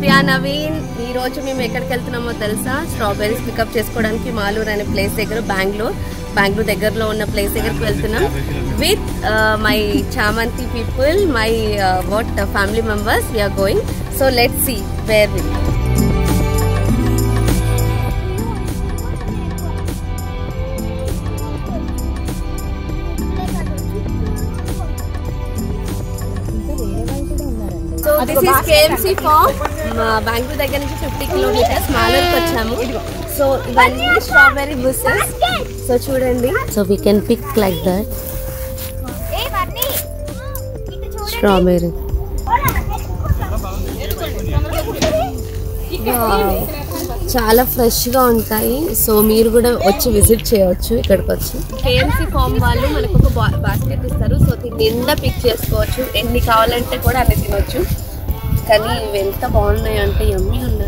Sophia Naveen ఈ రోజు మేము ఎక్కడికి వెళ్తున్నామో తెలుసా? స్ట్రాబెర్రీస్ పికప్ చేసుకోవడానికి మాలూరు అనే ప్లేస్ దగ్గర బెంగళూరు దగ్గరలో ఉన్న ప్లేస్ దగ్గరికి వెళ్తున్నాం విత్ మై చామంతి people, my family members. We're going. So let's see where we. So this is KMC farm. Bengaluru దగ్గర నుంచి 50 కిలోమీటర్స్ మాలూరుకి వచ్చాము. సో ఇవన్నీ స్ట్రాబెర్రీ బుషెస్. సో చూడండి. So we can pick like that strawberry. చాలా ఫ్రెష్గా ఉంటాయి. సో మీరు కూడా వచ్చి విజిట్ చేయవచ్చు ఇక్కడికి వచ్చి. కేఎంసీ ఫామ్ వాళ్ళు మనకు ఒక బాస్కెట్ ఇస్తారు. సో నిండా పిక్ చేసుకోవచ్చు. ఎన్ని కావాలంటే కూడా అన్ని తినవచ్చు. కానీ ఇవి ఎంత బాగున్నాయి అంటే యమ్మీ ఉన్నాయి.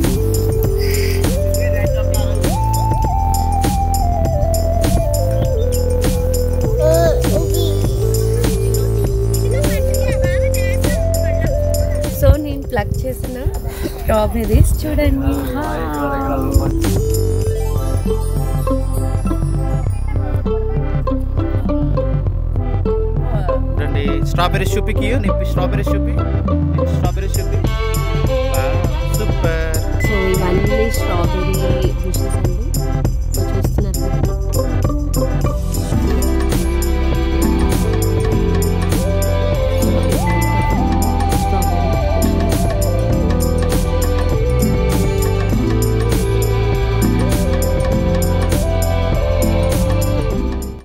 సో నేను ప్లగ్ చేసిన స్ట్రాబెర్రీస్ చూడండి. స్ట్రాబెర్రీ చూపికి స్ట్రాబెర్రీ చూపి సూపర్. సో ఇవన్నీ స్ట్రాబెర్రీ డిషెస్ అండి.